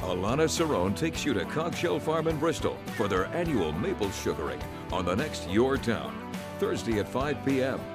Alana Cerrone takes you to Cogshell Farm in Bristol for their annual maple sugaring on the next Your Town, Thursday at 5 p.m.